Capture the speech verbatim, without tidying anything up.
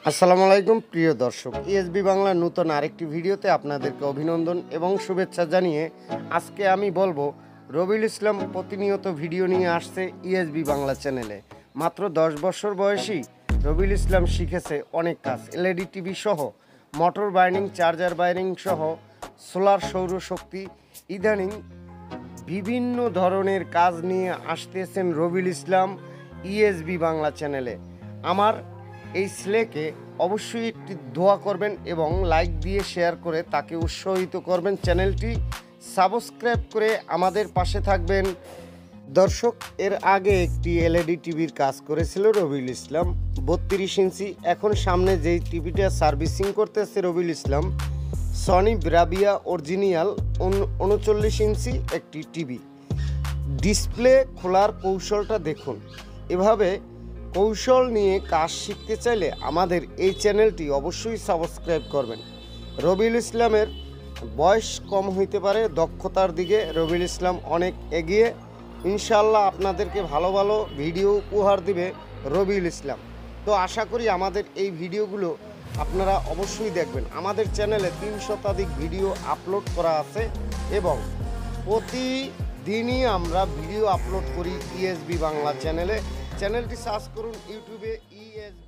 আসসালামু আলাইকুম প্রিয় দর্শক, ইএসবি বাংলার নতুন আরেকটি ভিডিওতে আপনাদেরকে অভিনন্দন এবং শুভেচ্ছা জানিয়ে আজকে আমি বলবো রবিউল ইসলাম প্রতিনিয়ত ভিডিও নিয়ে আসছে ইএসবি বাংলা চ্যানেলে। মাত্র দশ বছর বয়সী রবিউল ইসলাম শিখেছে অনেক কাজ, এলইডি টিভি সহ মোটর বাইন্ডিং, চার্জার বাইন্ডিং সহ সোলার সৌরশক্তি, ইদানিং বিভিন্ন ধরনের কাজ নিয়ে আসতেছেন রবিউল ইসলাম ইএসবি বাংলা চ্যানেলে। আমার এই ছেলেকে অবশ্যই একটি দোয়া করবেন এবং লাইক দিয়ে শেয়ার করে তাকে উৎসাহিত করবেন, চ্যানেলটি সাবস্ক্রাইব করে আমাদের পাশে থাকবেন। দর্শক, এর আগে একটি এলইডি টিভির কাজ করেছিল রবিউল ইসলাম বত্রিশ ইঞ্চি। এখন সামনে যেই টিভিটা সার্ভিসিং করতেছে Rabiul Islam, Sony Bravia original উনচল্লিশ ইঞ্চি একটি টিভি। ডিসপ্লে খোলার কৌশলটা দেখুন। এভাবে কৌশল নিয়ে কাজ শিখতে চাইলে আমাদের এই চ্যানেলটি অবশ্যই সাবস্ক্রাইব করবেন। রবিউল ইসলামের বয়স কম হইতে পারে, দক্ষতার দিকে রবিউল ইসলাম অনেক এগিয়ে। ইনশাল্লাহ আপনাদেরকে ভালো ভালো ভিডিও উপহার দিবে রবিউল ইসলাম। তো আশা করি আমাদের এই ভিডিওগুলো আপনারা অবশ্যই দেখবেন। আমাদের চ্যানেলে তিন শতাধিক ভিডিও আপলোড করা আছে এবং প্রতিদিনই আমরা ভিডিও আপলোড করি ইএসবি বাংলা চ্যানেলে। চ্যানেলটি সার্চ করুন ইউটিউবে ইএসবি।